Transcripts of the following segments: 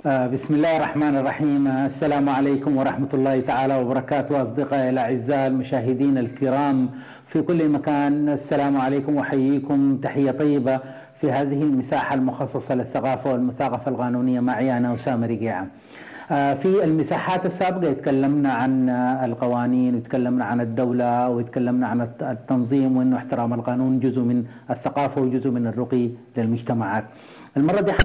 بسم الله الرحمن الرحيم. السلام عليكم ورحمة الله تعالى وبركاته. أصدقائي الأعزاء المشاهدين الكرام في كل مكان، السلام عليكم وحييكم تحية طيبة في هذه المساحة المخصصة للثقافة والمثاقفة القانونية. معي أنا أسامة رقيعة. في المساحات السابقة تكلمنا عن القوانين وتكلمنا عن الدولة وتكلمنا عن التنظيم، وأنه احترام القانون جزء من الثقافة وجزء من الرقي للمجتمعات. المرة دي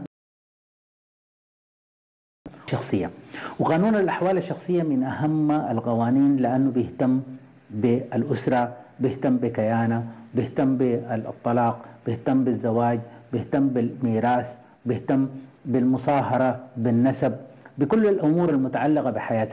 شخصية، وقانون الأحوال الشخصية من أهم القوانين لأنه بيهتم بالأسرة، بيهتم بكيانة، بيهتم بالطلاق، بيهتم بالزواج، بيهتم بالميراث، بيهتم بالمصاهرة، بالنسب، بكل الأمور المتعلقة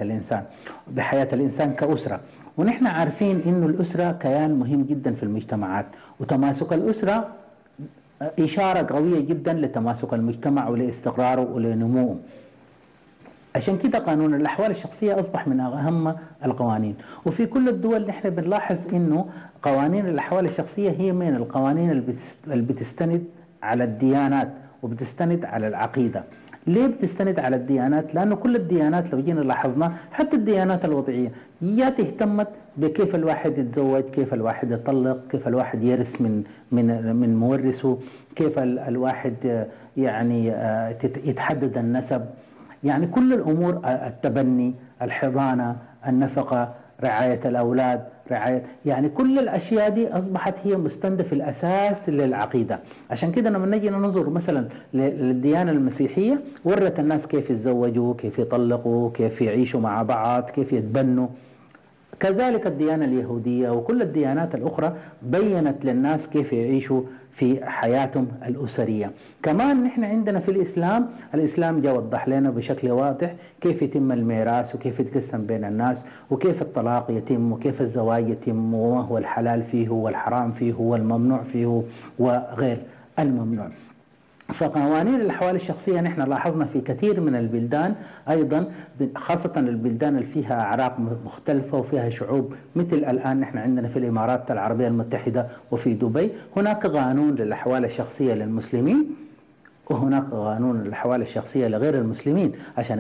بحياة الإنسان كأسرة. ونحن عارفين إنه الأسرة كيان مهم جدا في المجتمعات، وتماسك الأسرة إشارة قوية جدا لتماسك المجتمع ولاستقراره ولنموه. عشان كده قانون الأحوال الشخصية أصبح من أهم القوانين. وفي كل الدول نحن بنلاحظ إنه قوانين الأحوال الشخصية هي من القوانين اللي بتستند على الديانات وبتستند على العقيدة. ليه بتستند على الديانات؟ لأنه كل الديانات لو جينا لاحظنا، حتى الديانات الوضعية يا اهتمت بكيف الواحد يتزوج، كيف الواحد يطلق، كيف الواحد يرث من مورثه، كيف الواحد يعني يتحدد النسب، يعني كل الأمور، التبني، الحضانة، النفقة، رعاية الأولاد، يعني كل الأشياء دي أصبحت هي مستندة في الأساس للعقيدة. عشان كده لما نجي ننظر مثلا للديانة المسيحية، ورت الناس كيف يتزوجوا، كيف يطلقوا، كيف يعيشوا مع بعض، كيف يتبنوا. كذلك الديانة اليهودية وكل الديانات الأخرى بيّنت للناس كيف يعيشوا في حياتهم الأسرية. كمان نحن عندنا في الإسلام جاء وضح لنا بشكل واضح كيف يتم الميراث وكيف يتقسم بين الناس، وكيف الطلاق يتم، وكيف الزواج يتم، وما هو الحلال فيه والحرام فيه والممنوع فيه وغير الممنوع. فقوانين الأحوال الشخصية نحن لاحظنا في كثير من البلدان أيضا، خاصة البلدان اللي فيها أعراق مختلفة وفيها شعوب، مثل الآن نحن عندنا في الإمارات العربية المتحدة وفي دبي هناك قانون للأحوال الشخصية للمسلمين، وهناك قانون للأحوال الشخصية لغير المسلمين عشان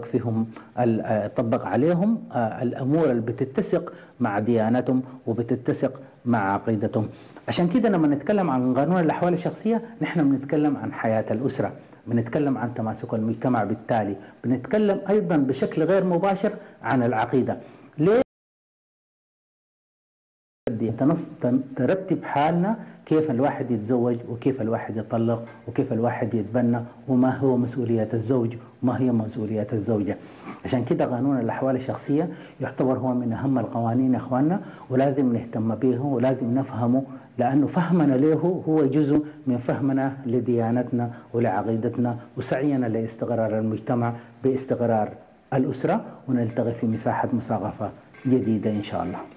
يطبق عليهم الأمور اللي بتتسق مع ديانتهم وبتتسق مع عقيدتهم. عشان كده لما نتكلم عن قانون الأحوال الشخصية نحن بنتكلم عن حياة الأسرة، بنتكلم عن تماسك المجتمع، بالتالي بنتكلم أيضا بشكل غير مباشر عن العقيدة. ليه؟ ترتب حالنا كيف الواحد يتزوج وكيف الواحد يطلق وكيف الواحد يتبنى وما هو مسؤولية الزوج وما هي مسؤولية الزوجة. عشان كده قانون الأحوال الشخصية يعتبر هو من أهم القوانين يا أخواننا، ولازم نهتم به ولازم نفهمه، لأنه فهمنا له هو جزء من فهمنا لديانتنا ولعقيدتنا وسعينا لاستقرار المجتمع باستقرار الأسرة. ونلتقي في مساحة مثاقفة جديدة إن شاء الله.